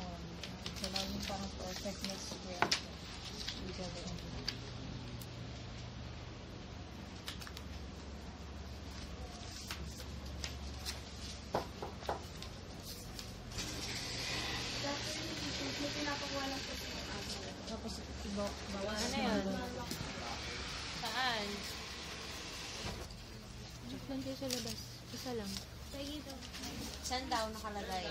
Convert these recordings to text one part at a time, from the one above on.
So, laging parang perfectness kaya hindi ka rin. Tapos, bawa Ano yun? Saan? Check lang kayo sa labas. Isa lang. Saan daw nakalagay?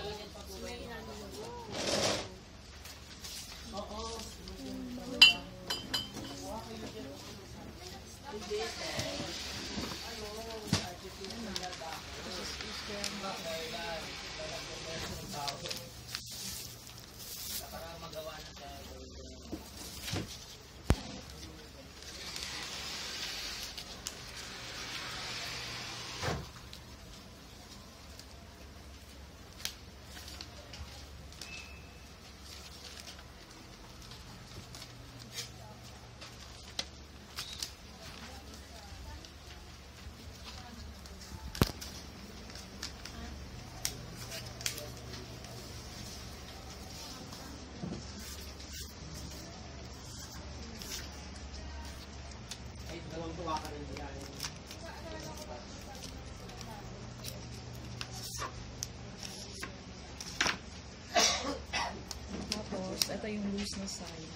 Tapos, ito yung loose na side.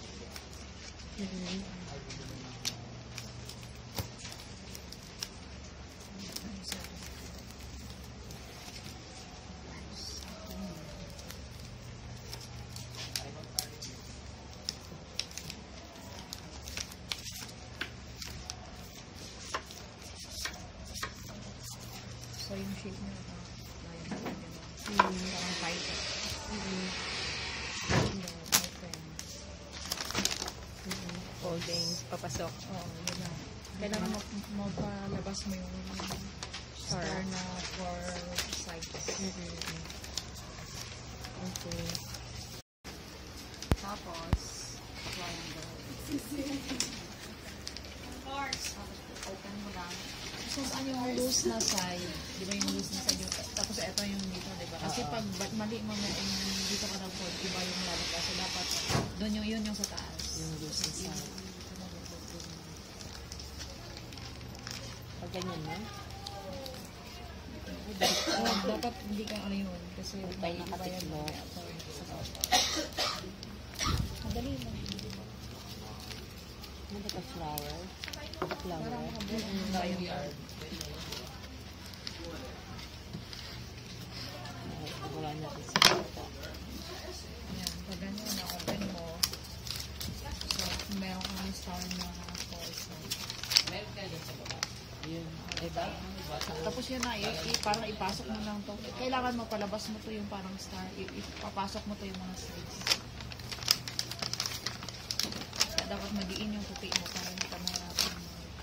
So, yung shape niya, parang tight. Folding. Papasok. Oo, yun na. Kailangan magpalabas mo yung star na for sides. Okay. Tapos, triangle. Tapos, open mo lang. So, saan yung loose na side? Di ba yung loose na side? Tapos, ito yung dito, di ba? Kasi pag mali mo na dito ka nag-fold, iba yung lalabas. So, dapat, doon yun yung sa taas. Yung loose na side. Pag ganyan na? Dapat hindi ka ano yun. Kasi tayo nakatitlo. Madali lang. Ano ba ito? Flower? Flower? Parang makabulang na yung yard. Wala natin sa ito. Ayan, pag ganyan na open mo. So, meron kang star na false. Meron ka dyan sa baba? Yun. Diba? Tapos yun na, parang ipasok mo lang to. Kailangan mo palabas mo to yung parang star. Ipapasok mo to yung mga sides. Kaya dapat magiin yung puti mo para hindi ka mahirapan.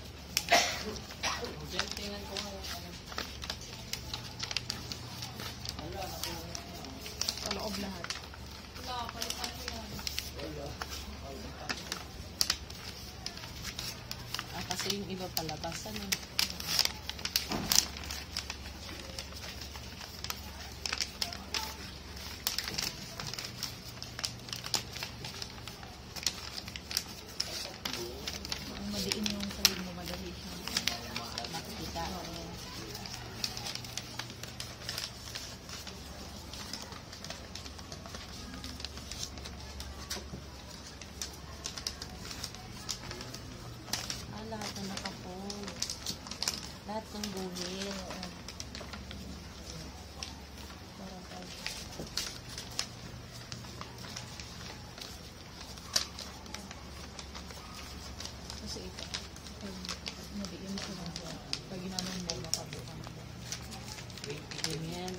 Diyan, tingnan ko nga. Sa loob lahat. Kasi yung iba palabas, ano? Kung madiin yung side mo, madali siya. Makikita. Lahat na nakapold. Lahat ng buhil. Kasi ito, pag madiin siya lang siya, pag ginanong mo, makabukan mo. Ganyan.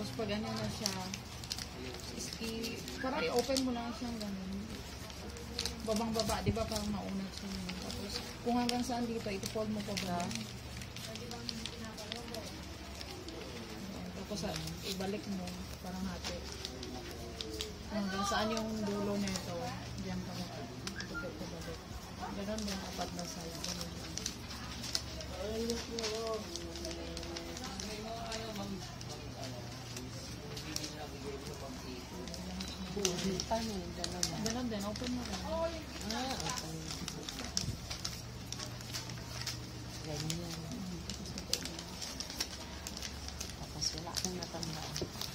pag ganyan na siya, parang i-open mo lang siyang ganun. Babang baba, di ba parang maunat siya. Tapos, kung hanggang saan dito, ito-fold mo pa ba? Tapos, ibalik mo, parang hati. Hanggang saan yung dulo nito, diyan ka mo. Ito-fold pa balik. Ganun din, apat na side. Ganun din. Paano yung dalawa? Ganun din, open mo lang. Ah, okay. Ganyan. Tapos wala akong natandaan.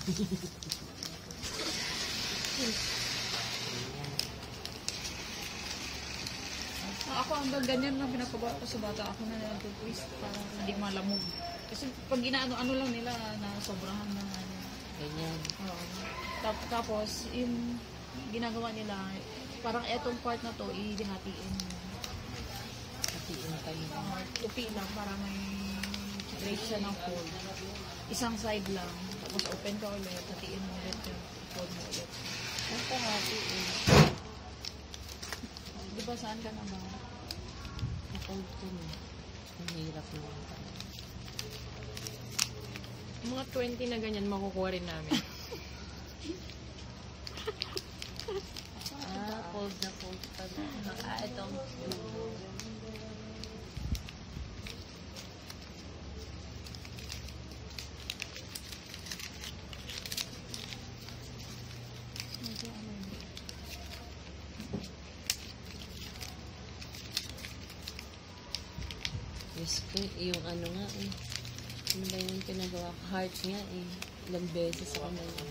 Ako hanggang ganyan lang pinapagawa ko sa bata. Ako na nag-twist para hindi malamog. Kasi pag ginaano-ano lang nila na sobrahan na ano. Ganyan. Oo. Tapos, yung ginagawa nila, parang etong part na to, ihatiin mo. Hatiin pa yun. Tupi lang para may break siya ng fold. Isang side lang. Tapos open ka ulit, hatiin mo ulit yung fold mo ulit. Ang pahati eh. Di ba saan ka na ba? Nakold ko na. Ang hirap naman. Mga 20 na ganyan, makukuha rin namin. Fold na fold pa na. Itong Diyos ko, yung ano nga eh. Ano ba yung pinagawa ko? Heart nga eh. Ilang beses ako na yun.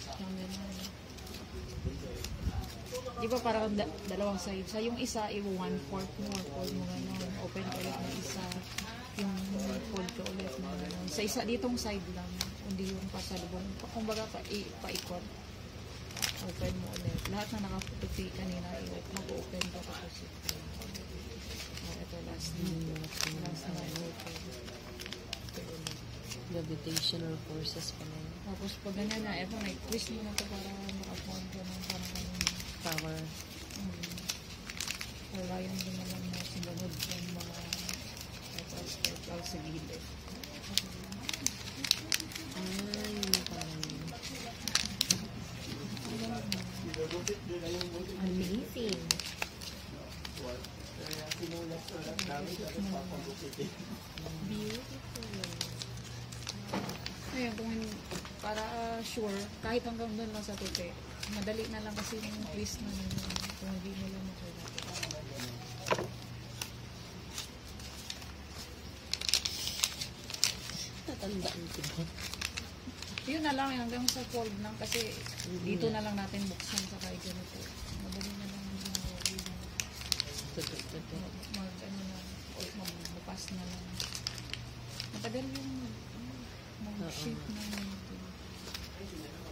Di ba parang dalawang side siya? Yung isa, i-1/4 mo, fold mo gano'n. Open ka ulit na isa. Yung fold ka ulit na gano'n. Sa isa, ditong side lang. Hindi yung pasalubong. Kumbaga, paikot. Open mo ulit. Lahat na nakaputi kanina, mag-open ka tapos ito. Ito last na. Last na open. Ito ulit. Gravitational forces pa na yun. Tapos pag ganyan na, eto, twist mo na ito para maka-form ka ng parang ganun. Power. Wala yung ginalang na sinunod yung mga ito sa gilid. Ay, parang Amazing. Ngayon, kung para sure, kahit hanggang doon lang sa tupi, madali na lang kasi yung twist na yun, kung hindi mo lang makilala. natandaan ko ba? Yun na lang, hanggang sa fold lang kasi dito na lang natin buksan sa kahit ganito. Madali na lang yung ano na, o magbukas na lang. Matagal yung mag-shape na yun.